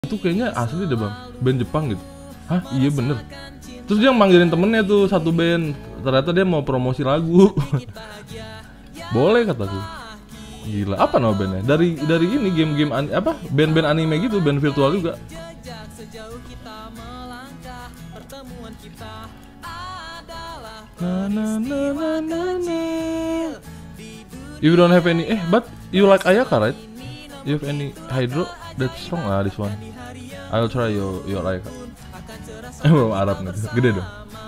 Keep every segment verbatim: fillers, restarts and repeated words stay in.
Itu kayaknya asli deh bang, band Jepang gitu. Hah iya bener. Terus dia manggilin temennya tuh satu band, ternyata dia mau promosi lagu. Boleh kataku. Gila, apa nama bandnya? Dari dari ini game-game an, apa band-band anime gitu, band virtual juga. Na na na na na na. You don't have any, eh but you like Ayaka right? You have any Hydro? That's strong lah this one. I'll try your your Ayaka. Eh belum Arab nih, gede dong.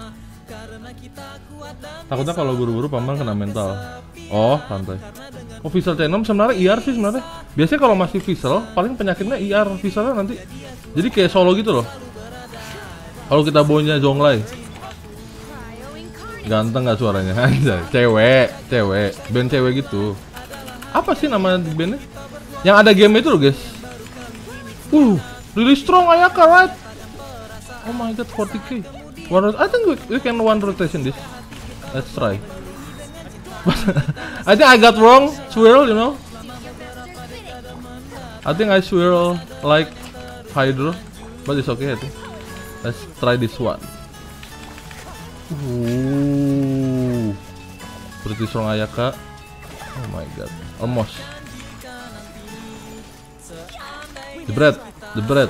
Takutnya kalau buru-buru paman kena mental. Oh santai. Oh Visal Tenom sebenarnya I R sih sebenarnya. Biasanya kalau masih Visal paling penyakitnya I R Visalnya nanti. Jadi kayak solo gitu loh. Kalau kita bawanya Zonglai. Ganteng gak suaranya? Anjay, cewek, cewek, band cewek gitu. Apa sih nama bandnya? Yang ada game itu loh guys. Uh, really strong Ayaka right? Oh my god, forty K. One, I think we, we can one rotation this. Let's try. I think I got wrong, swirl, you know. I think I swirl like Hydro, but it's okay I think. Let's try this one. Uh, pretty strong Ayaka. Oh my god, almost. The bread, the bread.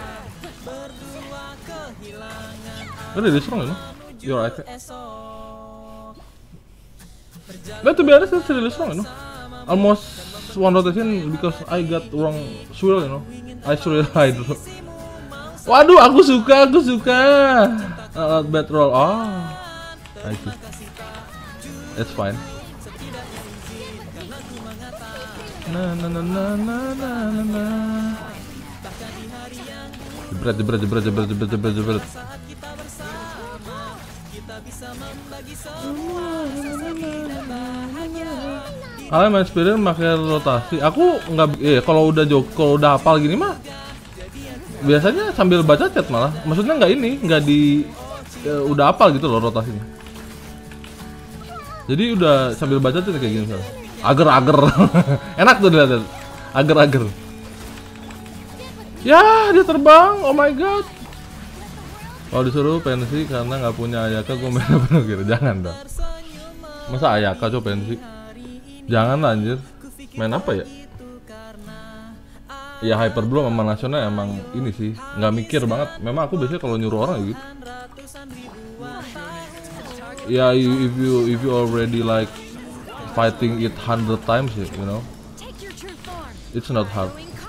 Really strong, you know. Your Ayaka. But to be honest, it's really strong, you know. Almost one rotation because I got wrong swirl, you know. I swirl Hydro. Waduh, aku suka, aku suka. Uh, bad roll. Oh. I see. That's fine. Na na na na na na na. Jebret jebret jebret jebret jebret jebret jebret. Kalian main spirit pakai rotasi. Aku nggak, eh kalau udah jog, kalau udah hafal gini mah biasanya sambil baca chat malah. Maksudnya nggak ini, nggak di ya, udah hafal gitu loh rotasinya. Jadi udah sambil baca tuh kayak gini misalnya. Ager-ager. Enak tuh dilihat. Ager-ager. Ya, dia terbang. Oh my god. Kalau disuruh pensi karena nggak punya Ayaka, gue main apa gitu. Jangan dong. Masa Ayaka coba pensi? Jangan lah anjir. Main apa ya? Ya Hyper Bloom sama nasional emang ini sih. Nggak mikir banget. Memang aku biasanya kalau nyuruh orang gitu. Yeah, you, if you if you already like fighting it hundred times, you know, it's not hard.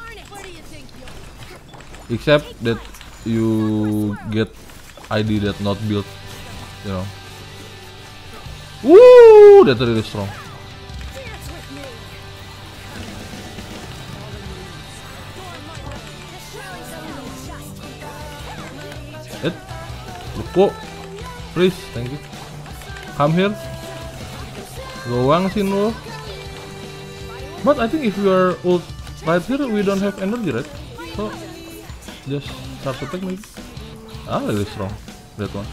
Except that you get I D that not built, you know. Woo, that's really strong. It, Luko, please, thank you. Come here. Goang sih lo. But I think if we are ult right here, we don't have energy, right? So just start to take maybe. Ah, really strong. That one.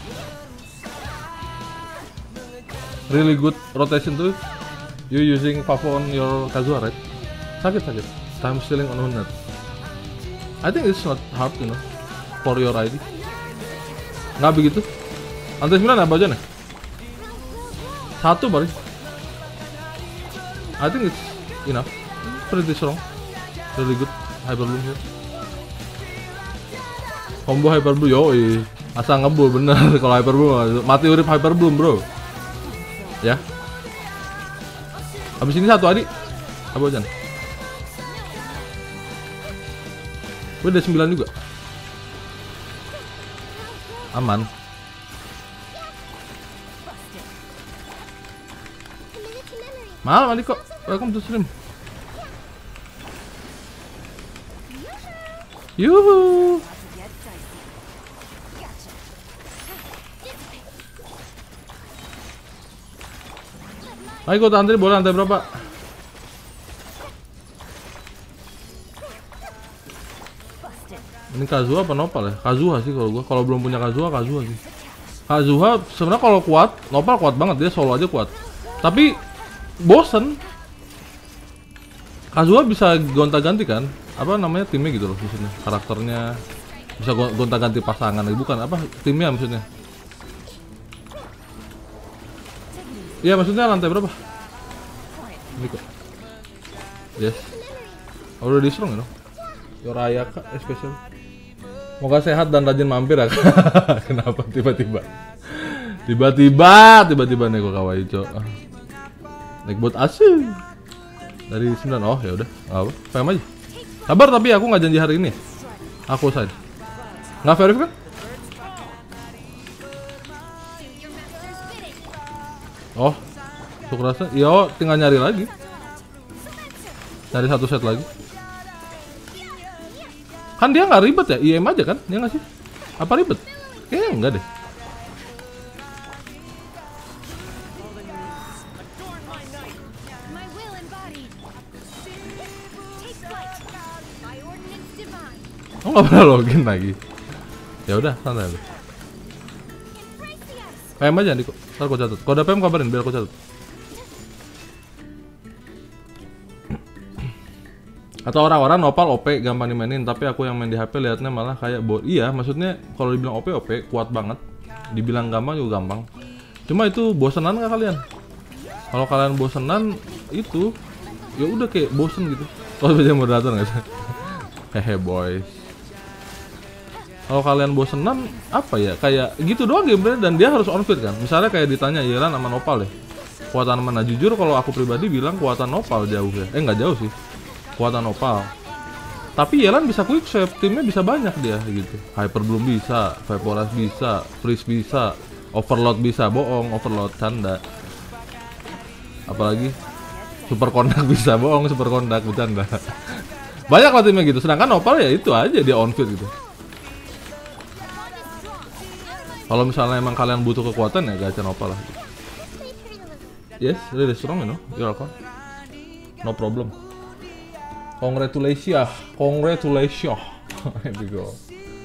Really good rotation too. You using Pavo on your Kazuha, right? Sakit sakit. Time stealing on Hunat. I think it's not hard, you know, for your I D. Nggak begitu. Lantai sembilan apa aja nih? Satu baru. I think it's enough. Pretty strong. Really good. Hyper Bloom here. Combo Hyper Bloom, yoi. Asal ngebul bener kalau Hyper Bloom. Mati urip Hyper Bloom, bro. Ya. Habis ini satu adik. Apa aja? Gue udah sembilan juga. Aman. Malam adik kok, welcome to stream. Yuhu. Ayo ikut antri, boleh lantai berapa? Ini Kazuha apa Nopal ya? Kazuha sih kalau gua, kalau belum punya Kazuha, Kazuha sih. Kazuha sebenarnya kalau kuat, Nopal kuat banget, dia solo aja kuat. Tapi bosen. Kazuha bisa gonta-ganti kan? Apa namanya timnya gitu loh maksudnya, karakternya Bisa gonta-ganti pasangan lagi, bukan apa timnya maksudnya? Iya maksudnya lantai berapa? Ini kok. Yes. Udah di strong ya dong. Yoraya kak, special. Semoga sehat dan rajin mampir ya kak. Kenapa tiba-tiba? Tiba-tiba, tiba-tiba nego kawaii cok. Naik bot asing. Dari sembilan, oh ya udah, apa? P M aja. Sabar tapi aku nggak janji hari ini. Aku sign. Nggak verif kan? Oh, untuk rasa, iya tinggal nyari lagi. Cari satu set lagi. Kan dia nggak ribet ya, I M aja kan? Dia nggak sih? Apa ribet? Kayaknya enggak deh. Oh nggak pernah login lagi. Ya udah santai aja. P M aja nih kok. Ntar aku catat. Kalau ada P M kabarin biar aku catat. Atau orang-orang nopal O P gampang dimainin, tapi aku yang main di H P liatnya malah kayak bot. Iya, maksudnya kalau dibilang O P O P kuat banget, dibilang gampang juga gampang. Cuma itu bosenan nggak kalian? Kalau kalian bosenan itu, ya udah kayak bosen gitu. Kalau baca moderator nggak sih? Hehe boys. Kalau kalian bosenan apa ya? Kayak gitu doang gamenya dan dia harus on field kan. Misalnya kayak ditanya Yelan sama Nopal deh. Kuatan mana? Jujur kalau aku pribadi bilang kuatan Nopal jauh ya. Eh nggak jauh sih. Kuatan Opal. Tapi Yelan bisa quick save, timnya bisa banyak dia gitu. Hyper Bloom bisa, Vaporaz bisa, Freeze bisa, Overload bisa, bohong, Overload canda. Apalagi Super Kondak bisa, bohong, Super Kondak bercanda. Banyak lah timnya gitu. Sedangkan Opal ya itu aja dia on field gitu. Kalau misalnya emang kalian butuh kekuatan ya gacha Opal lah. Gitu. Yes, really strong you know. You're welcome. No problem. Congratulations, congratulations. Here we go.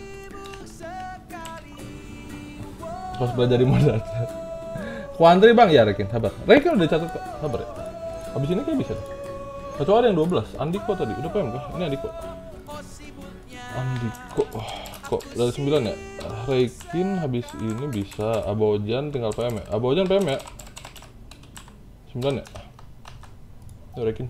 Pas belajar di moderator. Kuantri bang, ya Rekin, sabar. Rekin udah catat kok, sabar ya. Habis ini kayak bisa deh. Kecuali ada yang dua belas, Andiko tadi, udah P M kah? Ini Andiko. Andiko, oh, kok dari sembilan ya? Rekin habis ini bisa, Abojan tinggal P M ya? Abojan P M ya? sembilan ya? Tuh Rekin.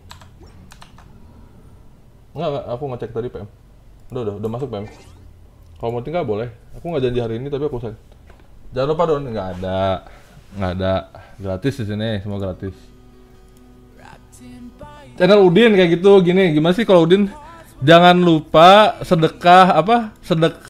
Enggak, enggak, aku ngecek tadi P M. Udah, udah, udah masuk P M. Kalau mau tinggal boleh. Aku nggak janji hari ini tapi aku sign. Jangan lupa Don, nggak ada, nggak ada, gratis di sini, semua gratis. Channel Udin kayak gitu, gini, gimana sih kalau Udin? Jangan lupa sedekah apa? Sedek